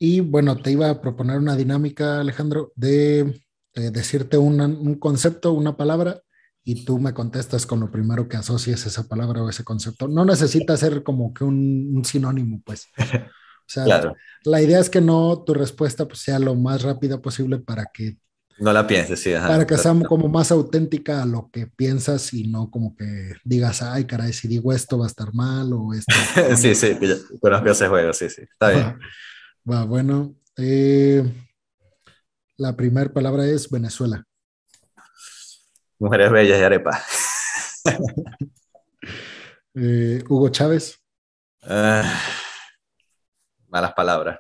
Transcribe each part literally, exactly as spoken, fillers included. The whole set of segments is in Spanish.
Y bueno, te iba a proponer una dinámica, Alejandro, de eh, decirte una- un concepto, una palabra, y tú me contestas con lo primero que asocies esa palabra o ese concepto. No necesita ser como que un, un sinónimo, pues. O sea, Claro, la idea es que no tu respuesta pues, sea lo más rápida posible para que, no la pienses, sí, para ajá. que sea como más auténtica a lo que piensas y no como que digas, ay, caray, si digo esto va a estar mal o esto, Sí, no. sí, que yo conozco ese juego, sí, sí, está bien. Va, va, bueno. Eh, la primera palabra es Venezuela. Mujeres bellas y arepa. Eh, Hugo Chávez, Ah, malas palabras.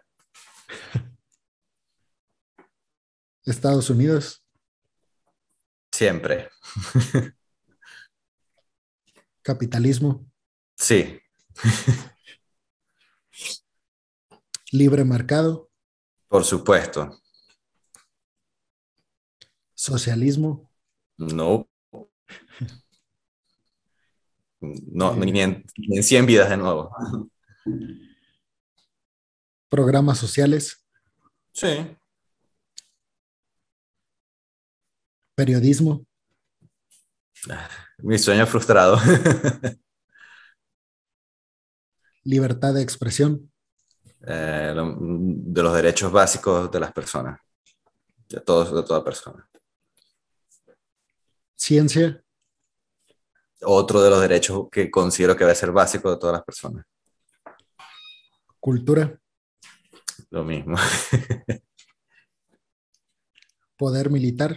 Estados Unidos, Siempre. capitalismo, Sí, libre mercado, por supuesto. socialismo, No, no, ni eh, en, ni en cien vidas de nuevo. programas sociales, Sí. periodismo, Mi sueño frustrado. libertad de expresión, Eh, lo- de los derechos básicos de las personas, de todos, de toda persona. ciencia, Otro de los derechos que considero que debe ser básico de todas las personas. cultura, Lo mismo. poder militar.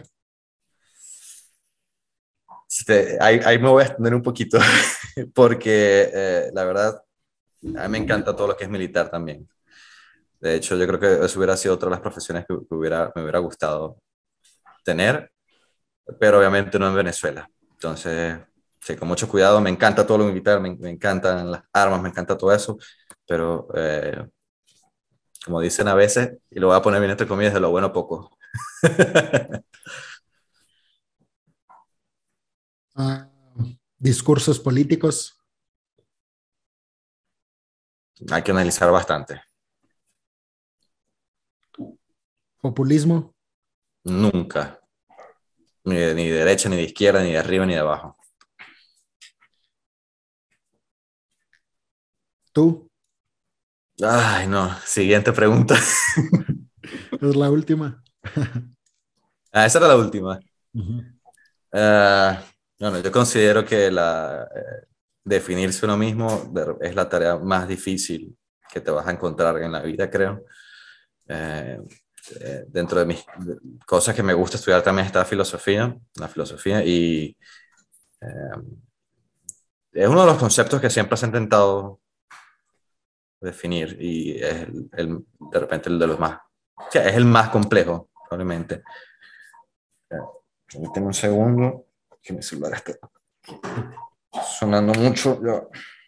Este, ahí, ahí me voy a extender un poquito, porque eh, la verdad, a mí me encanta todo lo que es militar también. De hecho, yo creo que eso hubiera sido otra de las profesiones que, que hubiera, me hubiera gustado tener, pero obviamente no en Venezuela. Entonces, sí, con mucho cuidado, me encanta todo lo militar, me, me encantan las armas, me encanta todo eso, pero eh, como dicen a veces, y lo voy a poner bien entre comillas, de lo bueno poco. Ah, discursos políticos, Hay que analizar bastante. populismo, Nunca, ni de, ni de derecha, ni de izquierda, ni de arriba, ni de abajo. tú, Ay, no, siguiente pregunta. es la última. Ah, esa era la última. Ujú. Ah, bueno, yo considero que la, eh, definirse uno mismo de- es la tarea más difícil que te vas a encontrar en la vida, creo. Eh, eh, Dentro de mis de- cosas que me gusta estudiar también está filosofía, la filosofía, y eh, es uno de los conceptos que siempre has intentado definir y es el, el- de repente el de los más, o sea, es el más complejo, probablemente. Eh, Permíteme un segundo, que mi celular está sonando mucho. Ya.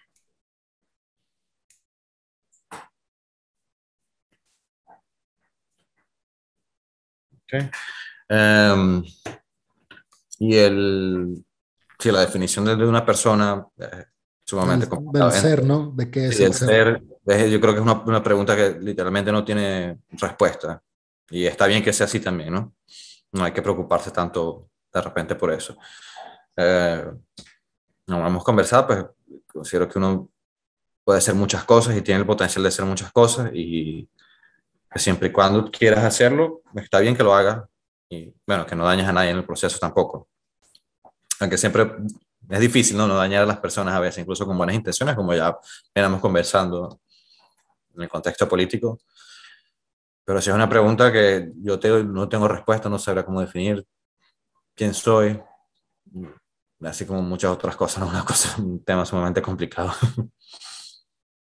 Okay. Um, y el, sí, la definición de, de una persona es Del, sumamente del complicada. En- ser, ¿no? ¿De qué es sí, el el ser? ser, es- yo creo que es una, una pregunta que literalmente no tiene respuesta. Y está bien que sea así también, ¿no? No hay que preocuparse tanto de repente por eso. Eh, no hemos conversado, pues considero que uno puede ser muchas cosas y tiene el potencial de ser muchas cosas y siempre y cuando quieras hacerlo, está bien que lo hagas y bueno, que no dañes a nadie en el proceso tampoco. Aunque siempre es difícil, ¿no? No dañar a las personas a veces, incluso con buenas intenciones, como ya venimos conversando en el contexto político. Pero si es una pregunta que yo te, no tengo respuesta, no sabré cómo definir quién soy, así como muchas otras cosas, ¿no? Una cosa, un tema sumamente complicado.